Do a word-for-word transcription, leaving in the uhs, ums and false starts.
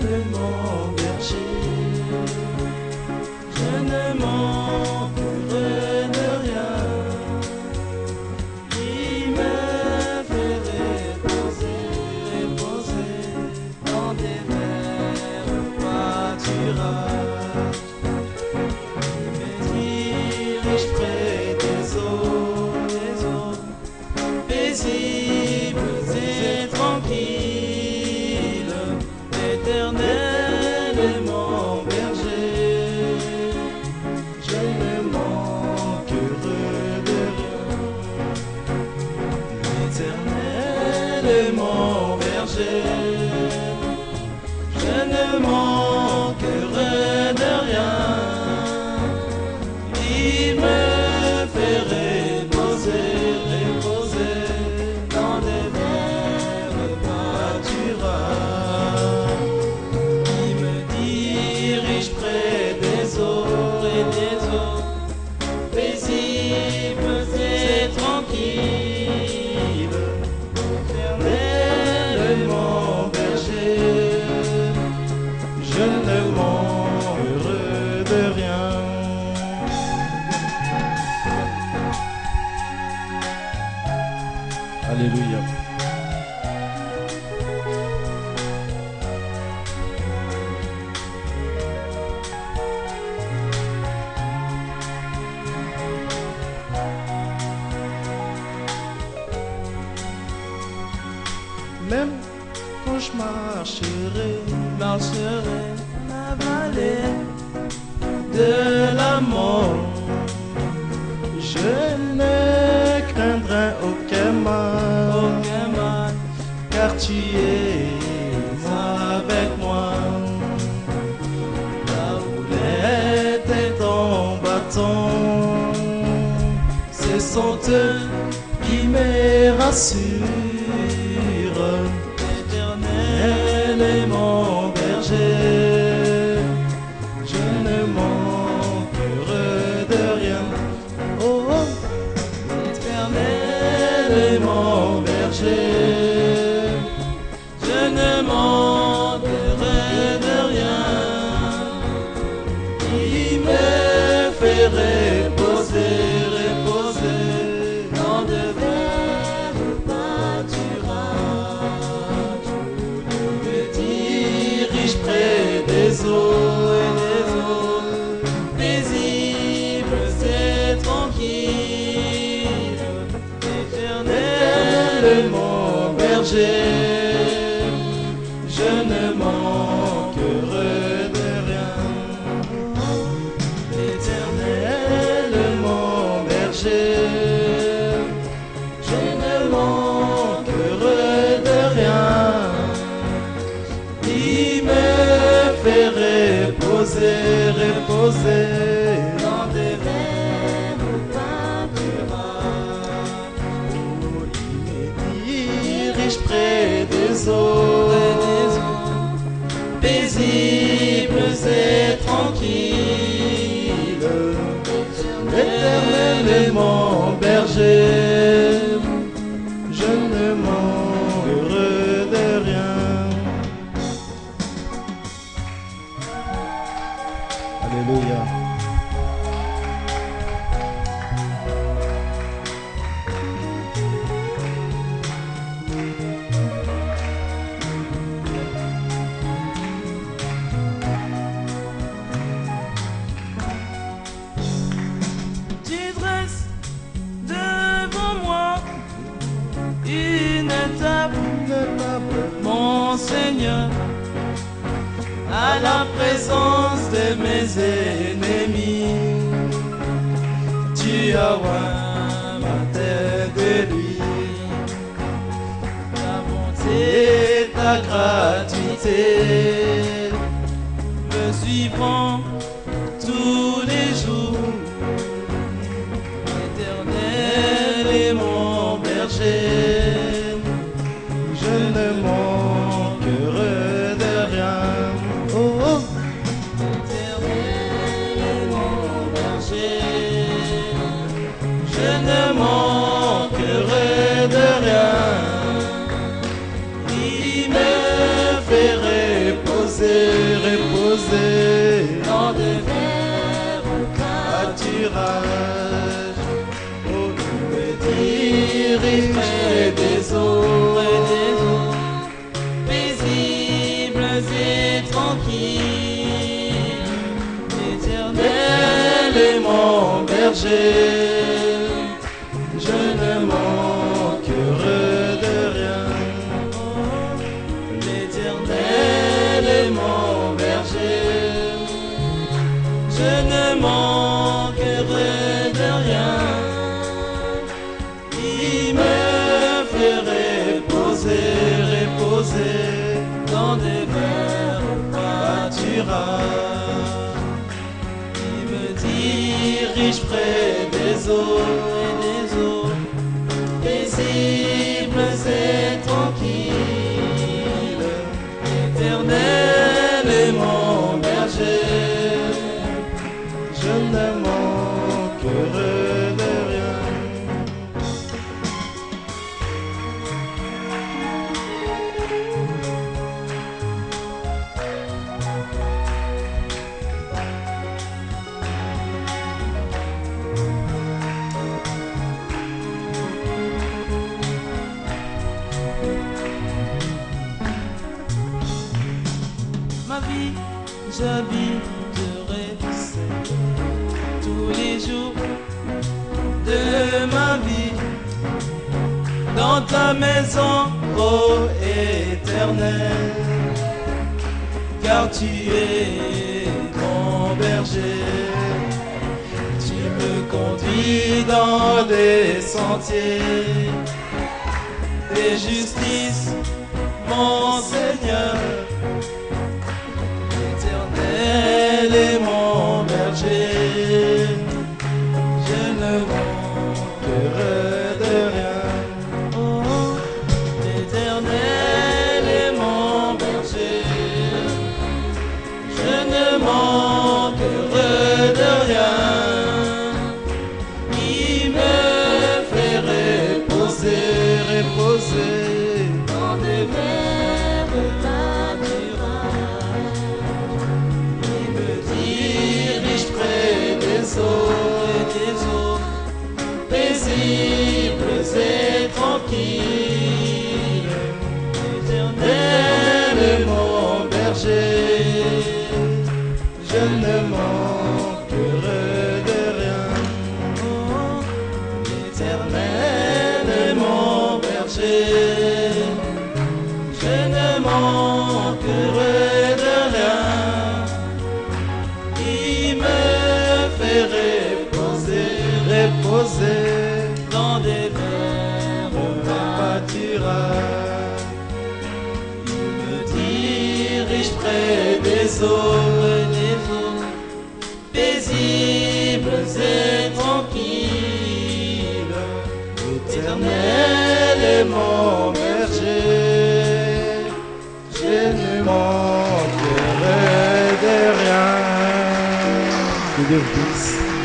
mon berger, je ne manquerai de rien. Il me fait reposer, reposer dans des verts pâturages. Il me dirige près des eaux, des eaux paisibles et tranquilles. L'Éternel est mon berger, je ne manquerai de rien. L'Éternel est mon berger, je ne manquerai de rien. Il me fait reposer, reposer dans des verts pâturages. Il me dirige près des eaux, près des eaux paisibles et tranquilles. L'Éternel est mon berger, je ne manquerai de rien. Alléluia. Même quand je marcherai, marcherai la vallée de la mort, je ne craindrai aucun mal, aucun mal, car tu es avec moi. La houlette et ton bâton, ce sont eux qui me rassurent. L'Éternel est mon berger, je ne manquerai de rien. Oh, oh. L'Éternel est mon berger, je ne manquerai de rien. Il me fait reposer, reposer dans de verts pâturages. Il me dirige près des eaux et des eaux paisibles et tranquilles. L'Éternel est mon berger, je ne manquerai de rien. L'Éternel est mon berger, je ne manquerai de rien. Il me fait reposer, reposer dans des verts pâturages. Oh, il me dirige près des eaux, des eaux paisibles et tranquilles. L'Éternel est mon berger, je ne manquerai de rien. Alléluia. Tu dresses devant moi une table, mon Seigneur, à la présence de mes ennemis. Tu as oint ma tête de l'huile, ta bonté, ta gratuité me suivront tous les jours. L'Éternel est mon berger, je ne manquerai de rien. Oh, oh. L'Éternel est mon berger, je ne manquerai de rien. Il me fait reposer reposer dans de verts pâturages. Oh, il me dirige près des eaux, près des eaux, paisibles et tranquilles. L'Éternel est mon berger, je ne manquerai de rien. L'Éternel est mon berger, je ne manquerai de rien. Il me fait reposer, reposer Dans des verts pâturages. Il me dirige près des eaux, et des eaux, paisibles et tranquilles. l'Éternel L'Éternel est mon berger, je ne manquerai de rien. ma vie, j'habiterai tous les jours de ma vie dans ta maison, Ô Éternel, car tu es mon berger. tu me conduis dans des sentiers Et justice, mon Seigneur, l'Éternel est mon berger, je ne manquerai de rien. Oh, l'Éternel est mon berger, je ne manquerai de rien. Il me fait reposer, reposer dans des verts pâturages. Il me dirige près des eaux, et des eaux, paisibles et tranquilles. L'Éternel est mon berger, je ne manquerai de rien. Oh, l'Éternel est mon berger, je ne manquerai de rien. Il me fait reposer, Reposer dans des verts pâturages. Il me dirige près des eaux, des eaux, paisibles et tranquilles. L'Éternel est mon berger, je ne manquerai de rien. Que Dieu vous bénisse.